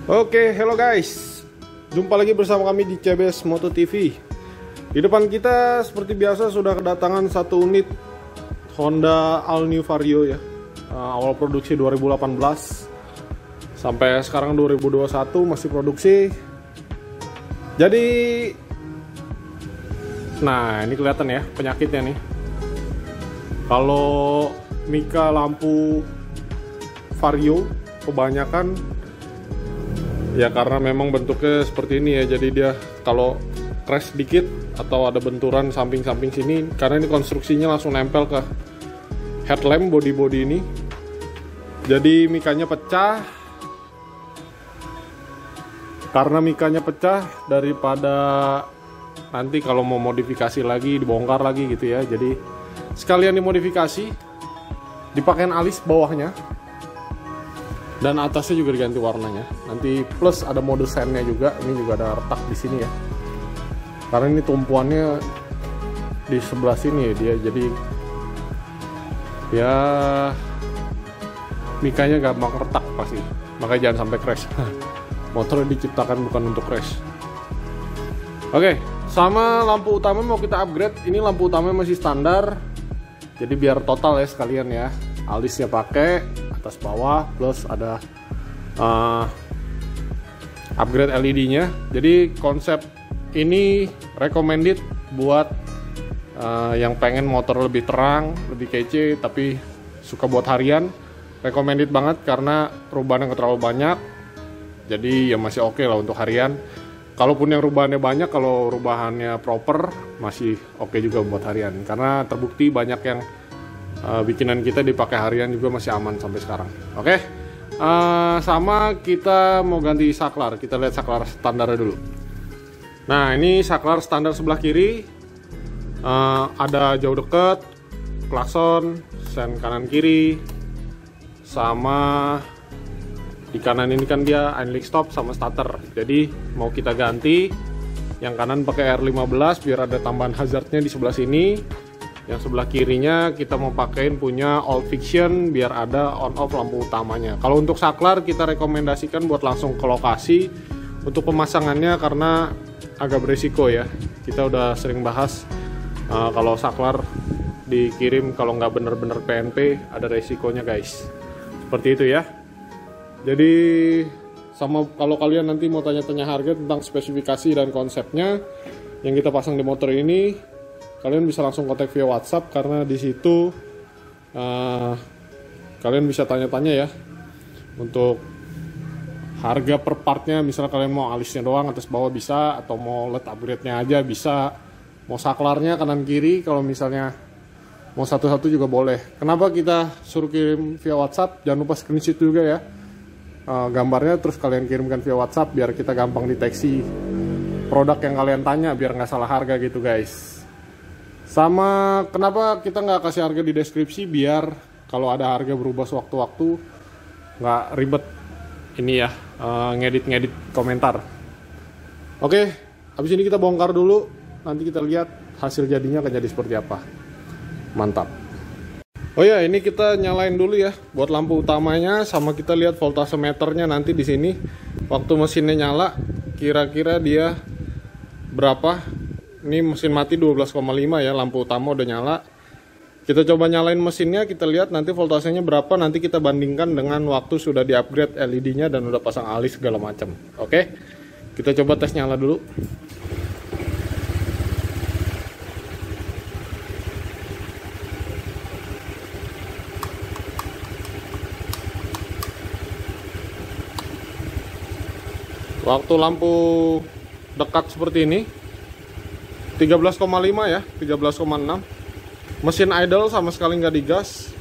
Oke, hello guys. Jumpa lagi bersama kami di CBS Moto TV. Di depan kita seperti biasa sudah kedatangan satu unit Honda All New Vario ya. Awal produksi 2018 sampai sekarang 2021 masih produksi. Jadi nah, ini kelihatan ya penyakitnya nih. Kalau mika lampu Vario kebanyakan ya karena memang bentuknya seperti ini ya, jadi dia kalau crash dikit atau ada benturan samping-samping sini, karena ini konstruksinya langsung nempel ke headlamp body ini, jadi mikanya pecah. Karena mikanya pecah, daripada nanti kalau mau modifikasi lagi dibongkar lagi gitu ya, jadi sekalian dimodifikasi, dipakein alis bawahnya dan atasnya juga diganti warnanya. Nanti plus ada mode sandnya juga. Ini juga ada retak di sini ya. Karena ini tumpuannya di sebelah sini ya dia. Jadi ya mikanya gampang retak pasti. Makanya jangan sampai crash. Motor diciptakan bukan untuk crash. Oke, sama lampu utama mau kita upgrade. Ini lampu utama masih standar. Jadi biar total ya sekalian ya. Alisnya pakai atas bawah, plus ada upgrade LED-nya. Jadi konsep ini recommended buat yang pengen motor lebih terang, lebih kece, tapi suka buat harian. Recommended banget karena perubahannya nggak terlalu banyak. Jadi ya masih oke lah untuk harian. Kalaupun yang rubahannya banyak, kalau rubahannya proper masih oke juga buat harian. Karena terbukti banyak yang bikinan kita dipakai harian juga masih aman sampai sekarang. Oke, sama kita mau ganti saklar. Kita lihat saklar standarnya dulu. Nah, ini saklar standar sebelah kiri. Ada jauh dekat, klakson, sen kanan kiri, sama di kanan ini kan dia idling stop sama starter. Jadi mau kita ganti yang kanan pakai R15 biar ada tambahan hazardnya di sebelah sini. Yang sebelah kirinya kita mau pakein punya All Fiction biar ada on off lampu utamanya. Kalau untuk saklar kita rekomendasikan buat langsung ke lokasi untuk pemasangannya karena agak berisiko ya. Kita udah sering bahas kalau saklar dikirim kalau nggak bener-bener PNP ada resikonya guys. Seperti itu ya. Jadi sama kalau kalian nanti mau tanya-tanya harga tentang spesifikasi dan konsepnya yang kita pasang di motor ini, kalian bisa langsung kontak via WhatsApp karena di situ kalian bisa tanya-tanya ya untuk harga per partnya. Misalnya kalian mau alisnya doang atas bawah bisa, atau mau LED upgrade-nya aja bisa, mau saklarnya kanan kiri, kalau misalnya mau satu-satu juga boleh. Kenapa kita suruh kirim via WhatsApp? Jangan lupa screenshot juga ya gambarnya, terus kalian kirimkan via WhatsApp biar kita gampang deteksi produk yang kalian tanya, biar nggak salah harga gitu guys. Sama kenapa kita nggak kasih harga di deskripsi, biar kalau ada harga berubah sewaktu-waktu nggak ribet ini ya, ngedit komentar. Oke, habis ini kita bongkar dulu, nanti kita lihat hasil jadinya akan jadi seperti apa. Mantap. Oh ya, ini kita nyalain dulu ya buat lampu utamanya, sama kita lihat voltase meternya nanti di sini. Waktu mesinnya nyala kira-kira dia berapa. Ini mesin mati 12,5 ya, lampu utama udah nyala. Kita coba nyalain mesinnya, kita lihat nanti voltasenya berapa, nanti kita bandingkan dengan waktu sudah di-upgrade LED-nya dan udah pasang alis segala macam. Oke, kita coba tes nyala dulu. Waktu lampu dekat seperti ini 13,5 ya, 13,6. Mesin idle sama sekali nggak digas.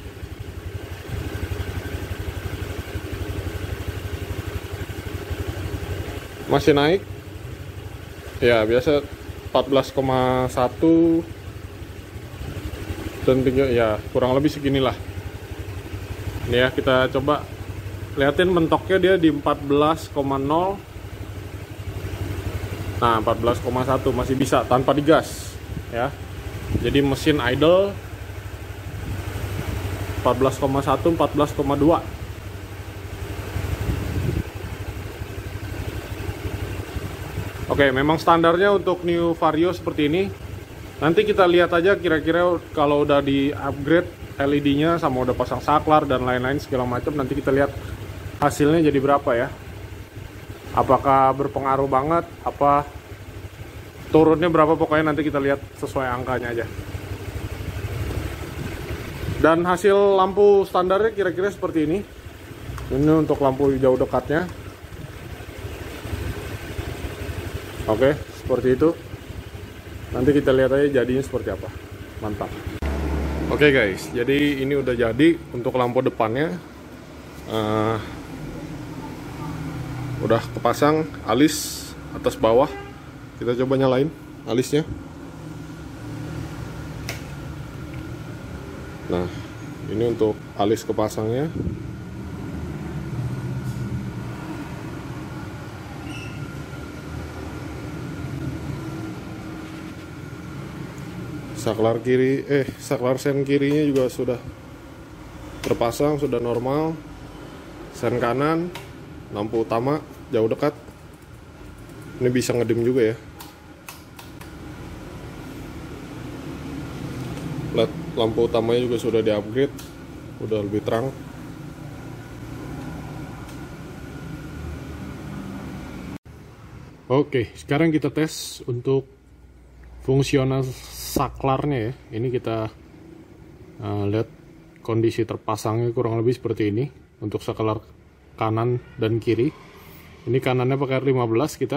Masih naik. Ya, biasa 14,1 dan 3 ya, kurang lebih seginilah. Ini ya, kita coba liatin mentoknya, dia di 14,0. Nah, 14,1 masih bisa tanpa digas ya. Jadi mesin idle 14,1, 14,2. Oke, memang standarnya untuk New Vario seperti ini. Nanti kita lihat aja kira-kira kalau udah di upgrade LED-nya sama udah pasang saklar dan lain-lain segala macam, nanti kita lihat hasilnya jadi berapa ya. Apakah berpengaruh banget, apa turunnya berapa, pokoknya nanti kita lihat sesuai angkanya aja. Dan hasil lampu standarnya kira-kira seperti ini. Ini untuk lampu jauh dekatnya. Oke, seperti itu. Nanti kita lihat aja jadinya seperti apa. Mantap. Oke guys, jadi ini udah jadi untuk lampu depannya. Udah kepasang alis atas bawah. Kita coba nyalain alisnya. Nah, ini untuk alis kepasangnya. Saklar kiri, saklar sen kirinya juga sudah terpasang, sudah normal. Sen kanan, lampu utama jauh dekat. Ini bisa ngedim juga ya. LED lampu utamanya juga sudah di-upgrade, udah lebih terang. Oke, sekarang kita tes untuk fungsional saklarnya ya. Ini kita lihat kondisi terpasangnya kurang lebih seperti ini untuk saklar kanan dan kiri. Ini kanannya pakai R15 kita.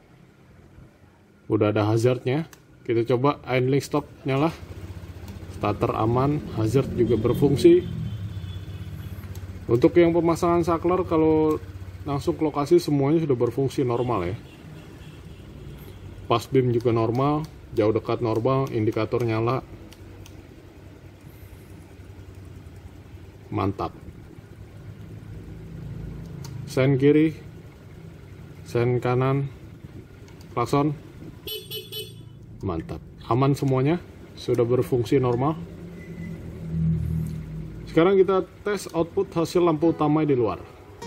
Udah ada hazardnya. Kita coba idling stop nyala. Starter aman, hazard juga berfungsi. Untuk yang pemasangan saklar, kalau langsung ke lokasi semuanya sudah berfungsi normal ya. Pass beam juga normal, jauh dekat normal, indikator nyala. Mantap. Sen kiri, sen kanan, klakson. Mantap. Aman semuanya, sudah berfungsi normal. Sekarang kita tes output hasil lampu utama di luar.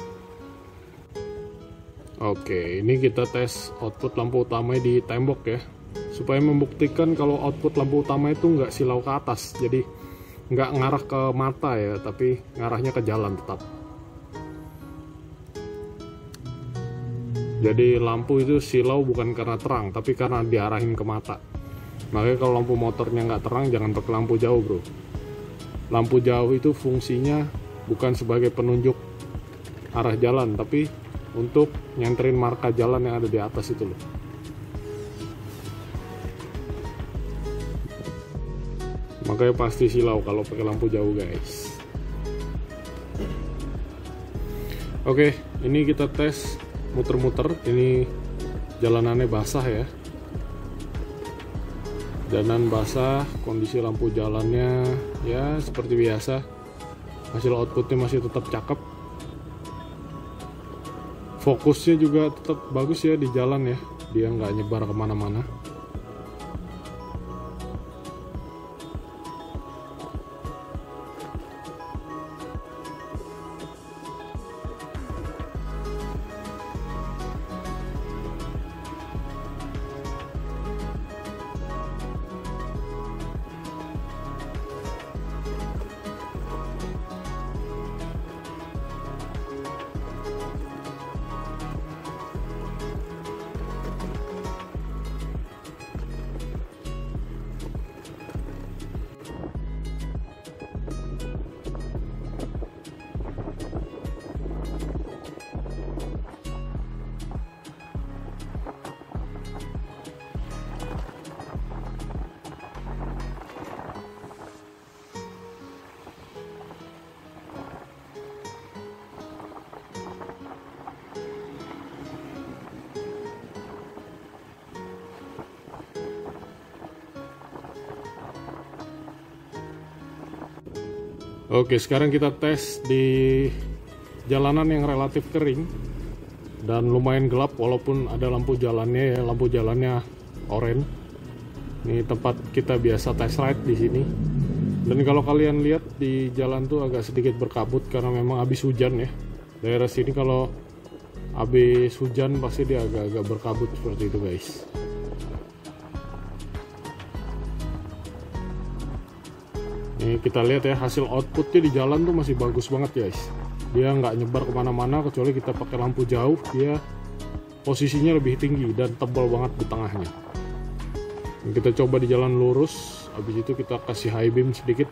Oke, ini kita tes output lampu utama di tembok ya, supaya membuktikan kalau output lampu utama itu nggak silau ke atas, jadi nggak ngarah ke mata ya, tapi ngarahnya ke jalan tetap. Jadi lampu itu silau bukan karena terang, tapi karena diarahin ke mata. Makanya kalau lampu motornya nggak terang, jangan pakai lampu jauh bro. Lampu jauh itu fungsinya bukan sebagai penunjuk arah jalan, tapi untuk nyenterin marka jalan yang ada di atas itu loh. Makanya pasti silau kalau pakai lampu jauh guys. Oke, ini kita tes muter-muter. Ini jalanannya basah ya. Jalanan basah, kondisi lampu jalannya ya seperti biasa. Hasil outputnya masih tetap cakep. Fokusnya juga tetap bagus ya di jalan ya, dia nggak nyebar kemana-mana. Oke, sekarang kita tes di jalanan yang relatif kering dan lumayan gelap walaupun ada lampu jalannya ya, lampu jalannya oranye. Ini tempat kita biasa test ride di sini. Dan kalau kalian lihat di jalan tuh agak sedikit berkabut karena memang habis hujan ya. Daerah sini kalau habis hujan pasti dia agak-agak berkabut seperti itu guys. Ini kita lihat ya, hasil outputnya di jalan tuh masih bagus banget guys. Dia nggak nyebar kemana-mana, kecuali kita pakai lampu jauh, dia posisinya lebih tinggi dan tebal banget di tengahnya. Dan kita coba di jalan lurus, habis itu kita kasih high beam sedikit.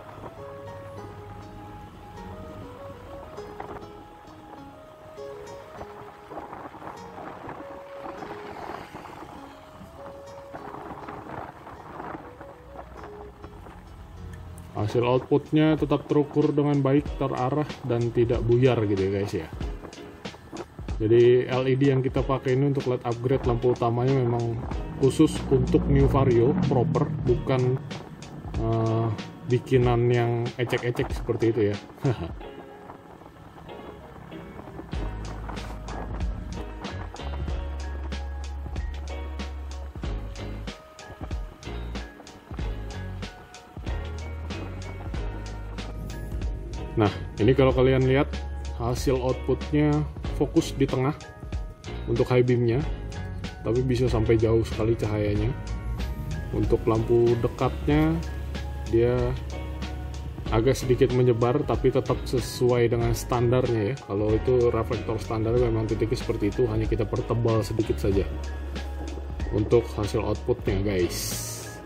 Hasil outputnya tetap terukur dengan baik, terarah, dan tidak buyar gitu ya guys ya. Jadi LED yang kita pakai ini untuk LED upgrade lampu utamanya memang khusus untuk New Vario proper, bukan bikinan yang ecek-ecek seperti itu ya. Nah, ini kalau kalian lihat hasil outputnya fokus di tengah untuk high beamnya, tapi bisa sampai jauh sekali cahayanya. Untuk lampu dekatnya dia agak sedikit menyebar, tapi tetap sesuai dengan standarnya ya. Kalau itu reflektor standar memang titiknya seperti itu, hanya kita pertebal sedikit saja untuk hasil outputnya guys.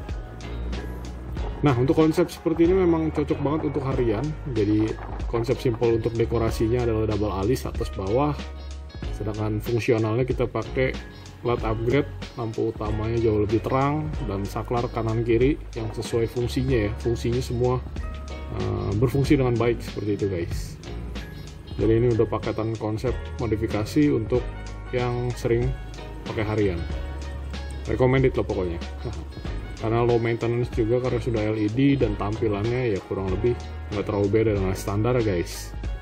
Nah, untuk konsep seperti ini memang cocok banget untuk harian. Jadi konsep simpel untuk dekorasinya adalah double alis atas bawah, sedangkan fungsionalnya kita pakai LED upgrade, lampu utamanya jauh lebih terang, dan saklar kanan kiri yang sesuai fungsinya ya. Fungsinya semua berfungsi dengan baik seperti itu guys. Jadi ini udah paketan konsep modifikasi untuk yang sering pakai harian. Recommended lah pokoknya. Karena low maintenance juga, karena sudah LED dan tampilannya ya kurang lebih nggak terlalu beda dengan standar guys.